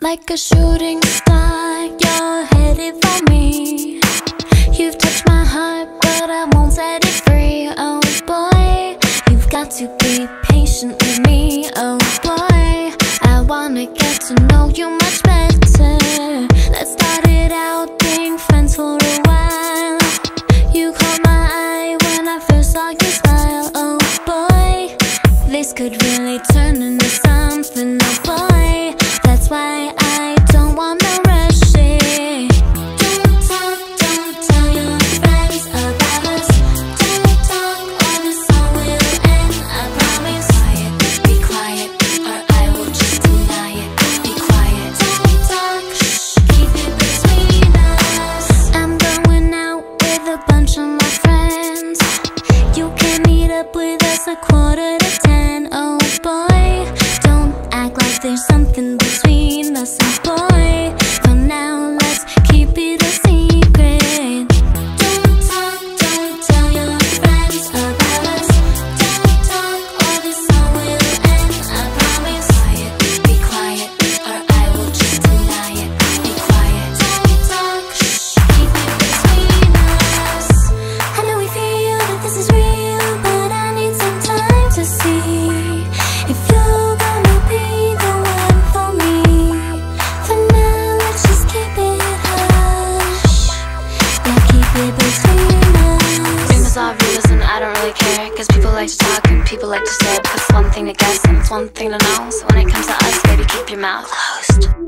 Like a shooting star, you're headed for me. You've touched my heart, but I won't set it free. Oh boy, you've got to be patient with me. Oh boy, I wanna get to know you much better. Let's start it out being friends for a while. You caught my eye when I first saw you smile. Oh boy, this could really turn into something. Oh boy, that's why I don't wanna rush it. Don't talk, don't tell your friends about us. Don't talk or the song will end, I promise. Be quiet, or I will just deny it. Be quiet, don't talk, shh, keep it between us. I'm going out with a bunch of my friends. You can meet up with us 9:45. Oh boy, don't act like there's something between us. And boy, for now let's keep it a secret. Don't talk, don't tell your friends about us. Don't talk or the song will end, I promise. Be quiet, or I will just deny it. Be quiet, don't talk, shh, keep it between us. I know we feel that this is real, but I need some time to see if you're gonna be the one for me. For now, let's just keep it hush. Yeah, keep it between us. Rumors are rumors and I don't really care, cause people like to talk and people like to stare. But it's one thing to guess and it's one thing to know. So when it comes to us, baby, keep your mouth closed.